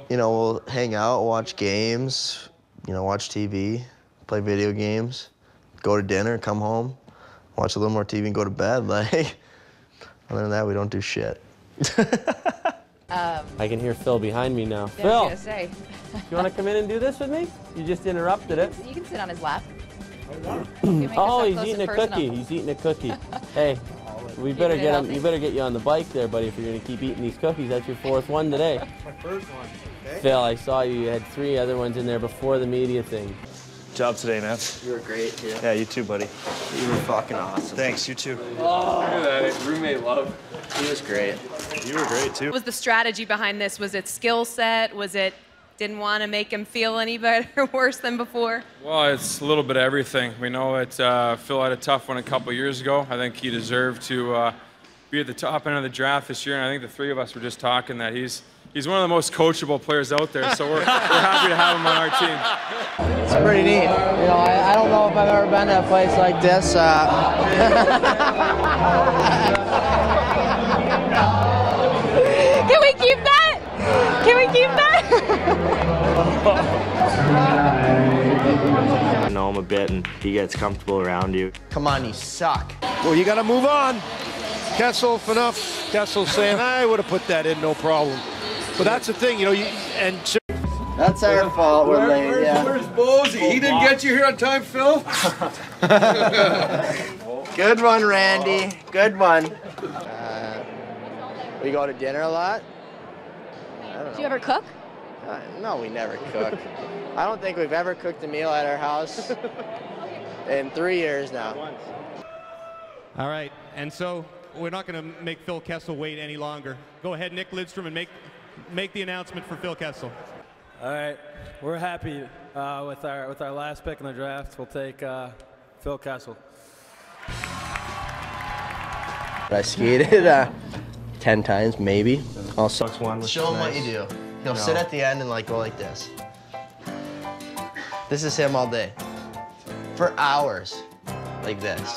You know, we'll hang out, watch games, you know, watch TV, play video games, go to dinner, come home, watch a little more TV and go to bed. Like, other than that, we don't do shit. I can hear Phil behind me now. Yeah, Phil, I was gonna say. you want to come in and do this with me? You just interrupted it. You can sit on his lap. Oh, he's eating a cookie. He's eating a cookie. Hey, we better get him. You better get you on the bike there, buddy. If you're gonna keep eating these cookies, that's your 4th one today. My first one. Okay. Phil, I saw you had 3 other ones in there before the media thing. Good job today, man. You were great, too. Yeah, you too, buddy. You were fucking awesome. Thanks, you too. Oh, look at that. Roommate love. He was great. You were great too. What was the strategy behind this? Was it skill set? Was it didn't want to make him feel any better or worse than before? Well, it's a little bit of everything. We know that Phil had a tough one a couple years ago. I think he deserved to be at the top end of the draft this year, and I think the 3 of us were just talking that he's one of the most coachable players out there, so we're happy to have him on our team. It's pretty neat. You know, I don't know if I've ever been to a place like this. Can we keep that? Can we keep that? I know him a bit, and he gets comfortable around you. Come on, you suck. Well, you got to move on. Kessel, enough. Kessel saying, I would have put that in, no problem. But that's the thing, you know, That's our fault. We're late, yeah. Where's Bozy? He didn't get you here on time, Phil? Good one, Randy. Good one. We go to dinner a lot. I don't know. Do you ever cook? No, we never cook. I don't think we've ever cooked a meal at our house in 3 years now. All right, and so we're not going to make Phil Kessel wait any longer. Go ahead, Nick Lidstrom, and make the announcement for Phil Kessel. All right, we're happy with our last pick in the draft. We'll take Phil Kessel. I skated 10 times, maybe. Also, Show him what you do. He'll sit at the end and like go like this. This is him all day. For hours, like this.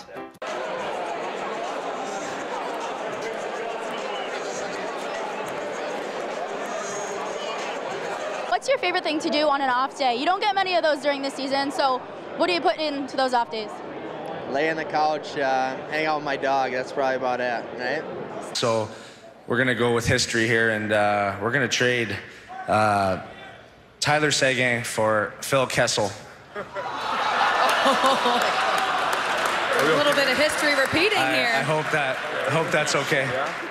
What's your favorite thing to do on an off day? You don't get many of those during the season, so what do you put into those off days? Lay on the couch, hang out with my dog. That's probably about it, right? So we're going to go with history here, and we're going to trade Tyler Seguin for Phil Kessel. A little bit of history repeating here. I hope that's okay.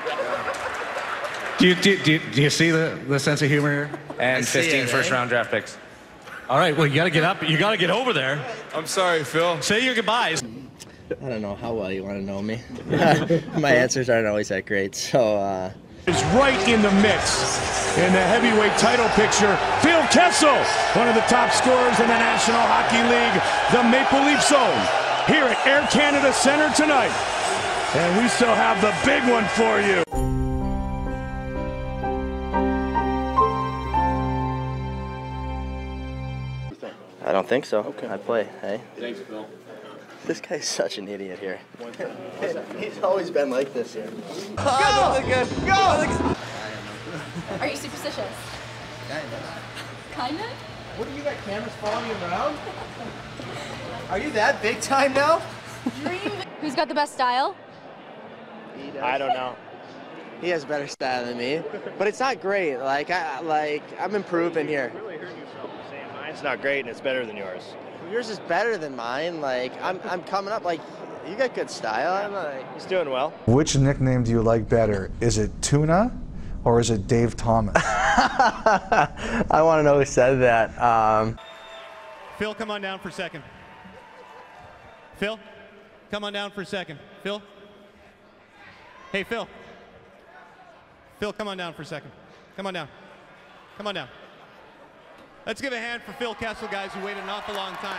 Do you see the sense of humor here? And 15 first-round draft picks. All right, well, you got to get up. You got to get over there. I'm sorry, Phil. Say your goodbyes. I don't know how well you want to know me. My answers aren't always that great, so... Is right in the mix in the heavyweight title picture. Phil Kessel, one of the top scorers in the National Hockey League, the Maple Leaf Zone, here at Air Canada Centre tonight. And we still have the big one for you. I don't think so. Okay. I play, hey? Thanks, Phil. This guy's such an idiot here. He's always been like this here. Are you superstitious? Kinda? What, do you got cameras following you around? Are you that big time now? Who's got the best style? I don't know. He has better style than me, but it's not great. I'm improving here. Mine's not great, and it's better than yours. Yours is better than mine. Like I'm coming up. Like you got good style. I'm like He's doing well. Which nickname do you like better? Is it Tuna, or is it Dave Thomas? I want to know who said that. Phil, come on down for a second. Phil, come on down for a second. Phil? Hey, Phil. Phil, come on down for a second. Come on down. Come on down. Let's give a hand for Phil Kessel, guys, who waited an awful long time.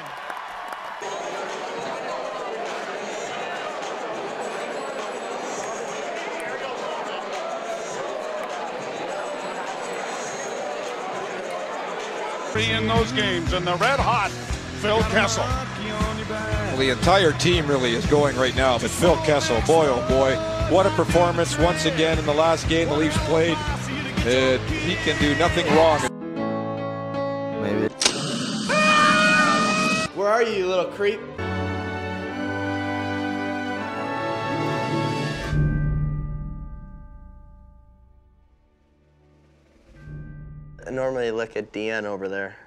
In those games, and the red hot Phil Kessel. Well, the entire team really is going right now, but Phil Kessel, boy, oh boy, what a performance once again in the last game the Leafs played. He can do nothing wrong. are you, you little creep? I normally look at Deanne over there.